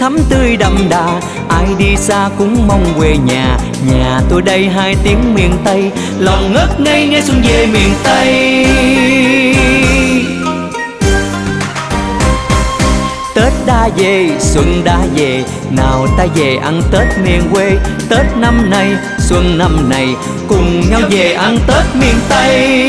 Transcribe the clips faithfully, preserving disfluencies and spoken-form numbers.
thắm tươi đậm đà. Ai đi xa cũng mong về nhà, nhà tôi đây hai tiếng miền Tây. Lòng ngất ngây nghe xuân về miền Tây. Tết đã về, xuân đã về, nào ta về ăn Tết miền quê. Tết năm nay, xuân năm này, cùng nhau về ăn Tết miền Tây.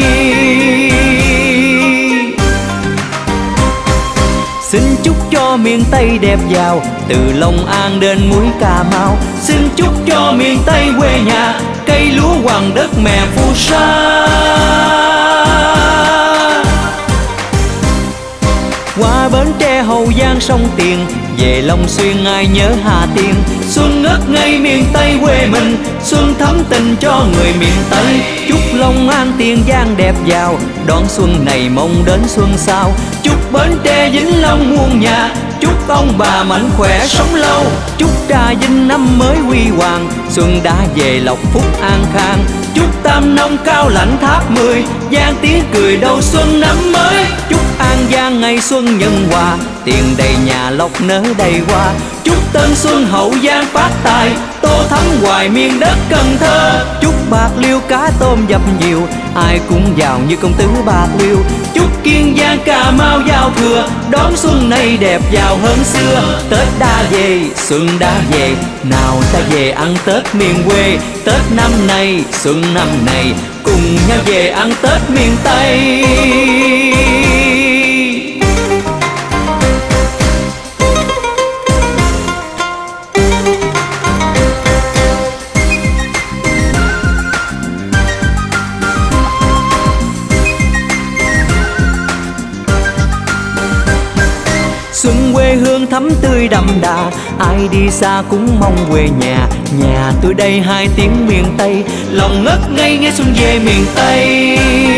Xin chúc cho miền Tây đẹp giàu, từ Long An đến mũi Cà Mau. Xin chúc cho miền Tây quê nhà, cây lúa hoàng đất mẹ phù sa. Qua Bến Tre Hậu Giang sông Tiền, về Long Xuyên ai nhớ Hà Tiên. Xuân ngất ngây miền Tây quê mình, xuân thắm tình cho người miền Tây. Chúc Long An Tiền Giang đẹp giàu, đón xuân này mong đến xuân sau. Chúc Bến Tre Vĩnh Long muôn nhà, chúc ông bà mạnh khỏe sống lâu. Chúc Trà Vinh năm mới huy hoàng, xuân đã về lộc phúc an khang. Chúc Tam Nông Cao Lãnh Tháp Mười, Giang tiếng cười đầu xuân năm mới. Chúc An Giang ngày xuân nhân hòa, tiền đầy nhà lộc nở đầy hoa. Chúc Tân Xuân Hậu Giang phát tài, tô thắm hoài miền đất Cần Thơ. Chúc Bạc Liêu cá tôm dập nhiều, ai cũng giàu như công tử Bạc Liêu. Chúc Kiên Giang Cà Mau giao thừa, đón xuân này đẹp giàu hơn xưa. Tết đã về, xuân đã về, nào ta về ăn Tết miền quê. Tết năm nay, xuân năm này, cùng nhau về ăn Tết miền Tây. Xuân quê hương thắm tươi đậm đà, ai đi xa cũng mong về nhà, nhà tôi đây hai tiếng miền Tây. Lòng ngất ngây nghe xuân về miền Tây.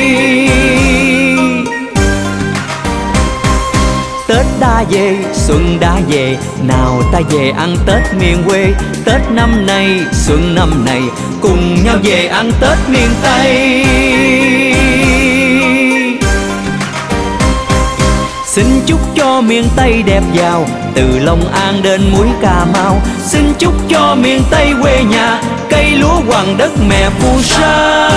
Tết đã về, xuân đã về, nào ta về ăn Tết miền quê. Tết năm nay, xuân năm này, cùng nhau về ăn Tết miền Tây. Xin chúc cho miền Tây đẹp giàu, từ Long An đến mũi Cà Mau. Xin chúc cho miền Tây quê nhà, cây lúa hoàng đất mẹ phù sa.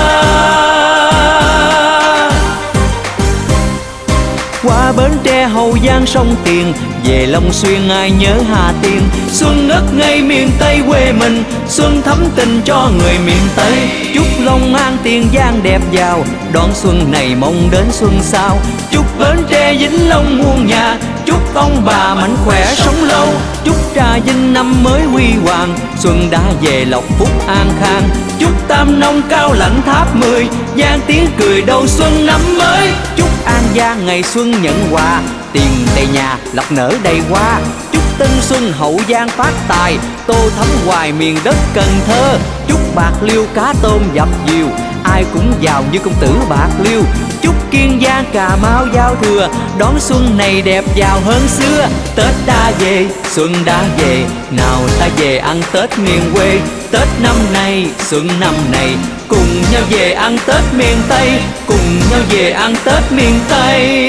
Qua Bến Tre Hậu Giang sông Tiền, về Long Xuyên ai nhớ Hà Tiên. Xuân ngất ngây miền Tây quê mình, xuân thắm tình cho người miền Tây. Chúc Long An Tiền Giang đẹp giàu, đón xuân này mong đến xuân sau. Chúc Bến Tre Vĩnh Long muôn nhà, chúc ông bà mạnh khỏe sống lâu. Chúc Trà Vinh năm mới huy hoàng, xuân đã về lộc phúc an khang. Chúc Tam Nông Cao Lãnh Tháp Mười, Giang tiếng cười đầu xuân năm mới. Chúc An Giang ngày xuân nhận quà, tiền đầy nhà lộc nở đầy hoa. Chúc Tân Xuân Hậu Giang phát tài, tô thắm hoài miền đất Cần Thơ. Chúc Bạc Liêu cá tôm dập dìu, ai cũng giàu như công tử Bạc Liêu. Chúc Kiên Giang Cà Mau giao thừa, đón xuân này đẹp giàu hơn xưa. Tết đã về, xuân đã về, nào ta về ăn Tết miền quê. Tết năm nay, xuân năm này, cùng nhau về ăn Tết miền Tây, cùng nhau về ăn Tết miền Tây.